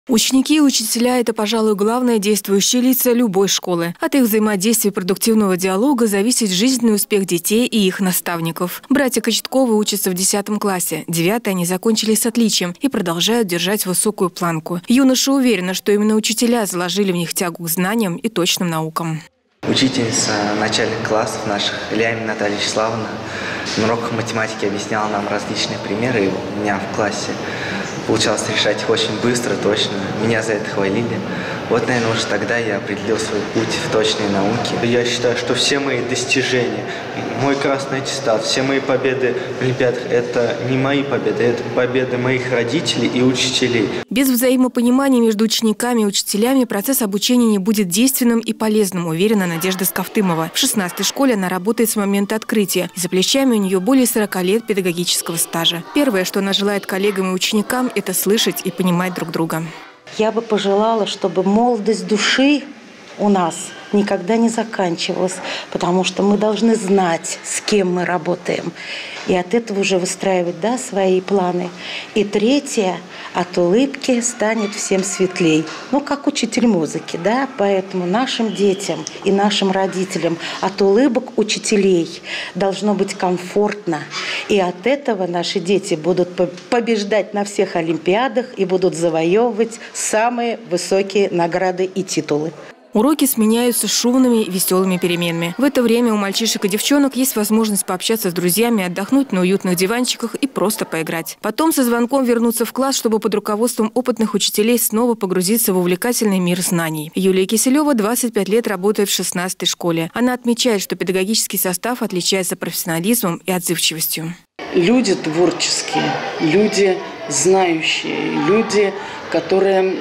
Ученики и учителя – это, пожалуй, главные действующие лица любой школы. От их взаимодействия и продуктивного диалога зависит жизненный успех детей и их наставников. Братья Кочетковы учатся в 10 классе. 9 они закончили с отличием и продолжают держать высокую планку. Юноши уверены, что именно учителя заложили в них тягу к знаниям и точным наукам. Учительница начальных классов наших, Ильями Наталья Вячеславовна, на уроках математики объясняла нам различные примеры, и у меня в классе получалось решать их очень быстро, точно. Меня за это хвалили. Вот, наверное, уже тогда я определил свой путь в точные науки. Я считаю, что все мои достижения, мой красный аттестат, все мои победы в олимпиадах – это не мои победы, это победы моих родителей и учителей. Без взаимопонимания между учениками и учителями процесс обучения не будет действенным и полезным, уверена Надежда Скафтымова. В 16-й школе она работает с момента открытия. И за плечами у нее более 40 лет педагогического стажа. Первое, что она желает коллегам и ученикам – это слышать и понимать друг друга. Я бы пожелала, чтобы молодость души у нас никогда не заканчивалась, потому что мы должны знать, с кем мы работаем, и от этого уже выстраивать свои планы. И третье, от улыбки станет всем светлей. Как учитель музыки, поэтому нашим детям и нашим родителям от улыбок учителей должно быть комфортно. И от этого наши дети будут побеждать на всех олимпиадах и будут завоевывать самые высокие награды и титулы. Уроки сменяются шумными и веселыми переменами. В это время у мальчишек и девчонок есть возможность пообщаться с друзьями, отдохнуть на уютных диванчиках и просто поиграть. Потом со звонком вернуться в класс, чтобы под руководством опытных учителей снова погрузиться в увлекательный мир знаний. Юлия Киселева 25 лет работает в 16-й школе. Она отмечает, что педагогический состав отличается профессионализмом и отзывчивостью. Люди творческие, люди знающие, люди, которые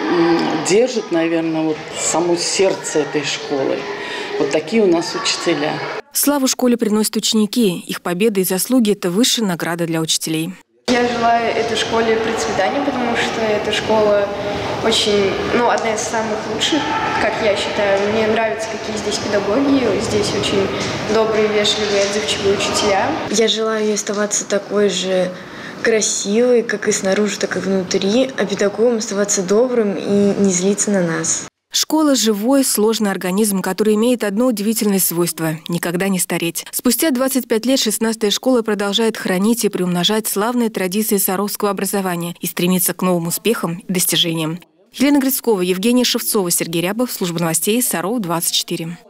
держит, наверное, само сердце этой школы. Вот такие у нас учителя. Славу школе приносят ученики. Их победы и заслуги – это высшая награда для учителей. Я желаю этой школе процветания, потому что эта школа очень, одна из самых лучших, как я считаю. Мне нравится, какие здесь педагоги, здесь очень добрые, вежливые, отзывчивые учителя. Я желаю ей оставаться такой же красивый, как и снаружи, так и внутри, а педагогам оставаться добрым и не злиться на нас. Школа – живой, сложный организм, который имеет одно удивительное свойство – никогда не стареть. Спустя 25 лет 16-я школа продолжает хранить и приумножать славные традиции саровского образования и стремится к новым успехам и достижениям. Елена Грицкова, Евгения Шевцова, Сергей Рябов, служба новостей Саров 24.